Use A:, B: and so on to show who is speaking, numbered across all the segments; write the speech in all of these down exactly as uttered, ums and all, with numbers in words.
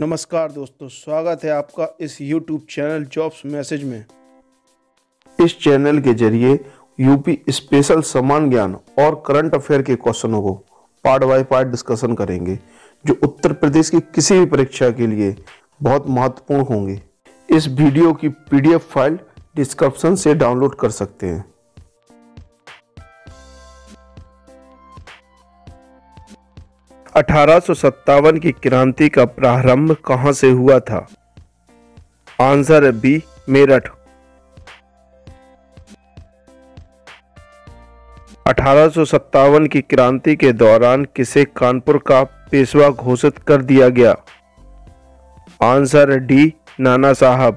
A: नमस्कार दोस्तों, स्वागत है आपका इस यूट्यूब चैनल जॉब्स मैसेज में। इस चैनल के जरिए यूपी स्पेशल समान ज्ञान और करंट अफेयर के क्वेश्चनों को पार्ट बाय पार्ट डिस्कशन करेंगे, जो उत्तर प्रदेश की किसी भी परीक्षा के लिए बहुत महत्वपूर्ण होंगे। इस वीडियो की पीडीएफ फाइल डिस्क्रिप्शन से डाउनलोड कर सकते हैं। अठारह सौ सत्तावन की क्रांति का प्रारंभ कहां से हुआ था? आंसर है बी, मेरठ। अठारह सौ सत्तावन की क्रांति के दौरान किसे कानपुर का पेशवा घोषित कर दिया गया? आंसर है डी, नाना साहब।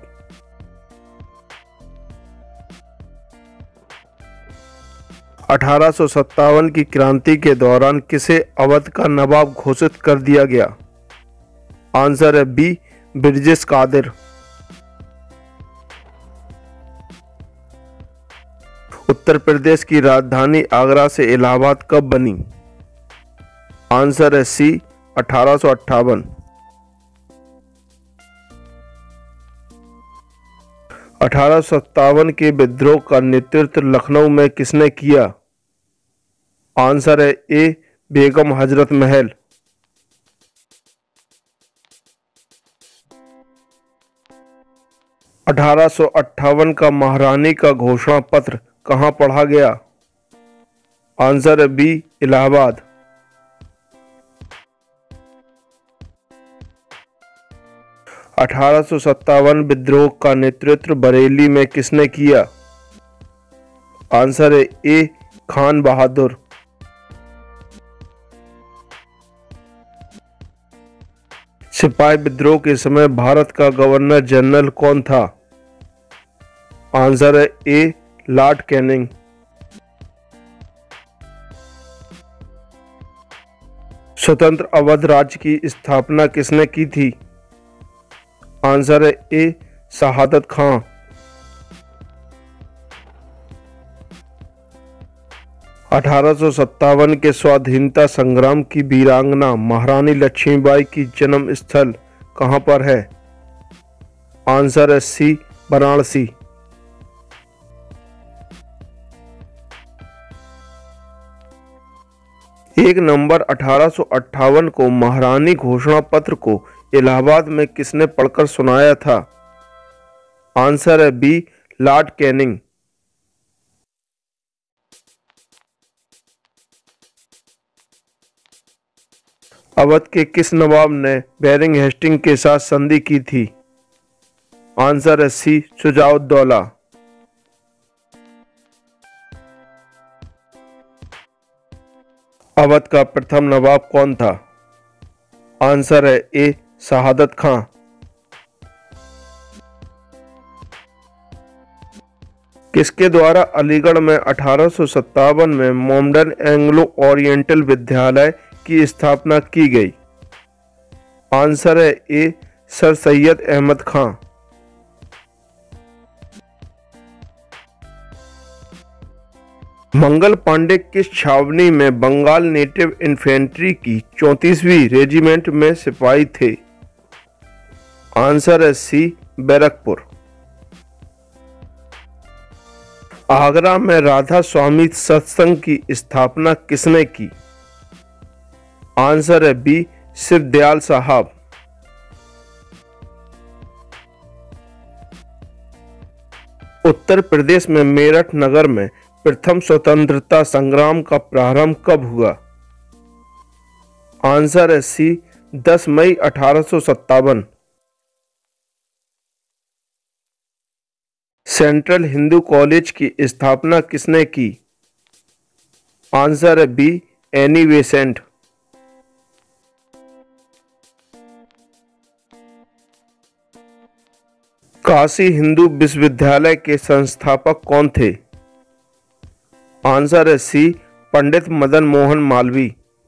A: अठारह सौ सत्तावन की क्रांति के दौरान किसे अवध का नवाब घोषित कर दिया गया? आंसर है बी, ब्रिजेश कादिर। उत्तर प्रदेश की राजधानी आगरा से इलाहाबाद कब बनी? आंसर है सी, अठारह सौ अट्ठावन। अठारह सौ सत्तावन के विद्रोह का नेतृत्व लखनऊ में किसने किया? आंसर है ए, बेगम हजरत महल। अठारह सौ अट्ठावन का महारानी का घोषणा पत्र कहां पढ़ा गया? आंसर है बी, इलाहाबाद। अठारह सौ सत्तावन विद्रोह का नेतृत्व बरेली में किसने किया? आंसर है ए, खान बहादुर। सिपाही विद्रोह के समय भारत का गवर्नर जनरल कौन था? आंसर है ए, लॉर्ड कैनिंग। स्वतंत्र अवध राज्य की स्थापना किसने की थी? आंसर है ए, शहादत खां। अठारह सौ सत्तावन के स्वाधीनता संग्राम की वीरांगना महारानी लक्ष्मीबाई की जन्म स्थल कहां पर है? आंसर है सी, वाराणसी। एक नवंबर अठारह सौ अट्ठावन को महारानी घोषणा पत्र को इलाहाबाद में किसने पढ़कर सुनाया था? आंसर है बी, लॉर्ड कैनिंग। अवध के किस नवाब ने बैरिंग हेस्टिंग के साथ संधि की थी? आंसर है सी, शुजाउद्दौला। अवध का प्रथम नवाब कौन था? आंसर है ए, शहादत खां। किसके द्वारा अलीगढ़ में अठारह सौ सत्तावन में मॉडर्न एंग्लो ओरिएंटल विद्यालय की स्थापना की गई? आंसर है ए, सर सैयद अहमद खां। मंगल पांडे किस छावनी में बंगाल नेटिव इन्फेंट्री की चौंतीसवीं रेजिमेंट में सिपाही थे? आंसर है सी, बैरकपुर। आगरा में राधा स्वामी सत्संग की स्थापना किसने की? आंसर है बी, शिवदयाल साहब। उत्तर प्रदेश में मेरठ नगर में प्रथम स्वतंत्रता संग्राम का प्रारंभ कब हुआ? आंसर है सी, दस मई अठारह सौ सत्तावन। सेंट्रल हिंदू कॉलेज की स्थापना किसने की? आंसर है B, Annie Besant. Kashi Hindu विश्वविद्यालय के संस्थापक कौन थे? आंसर है सी, पंडित मदन मोहन मालवीय।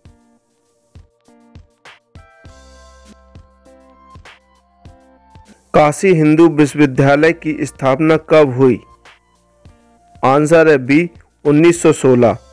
A: काशी हिंदू विश्वविद्यालय की स्थापना कब हुई? आंसर है बी, उन्नीस सौ सोलह।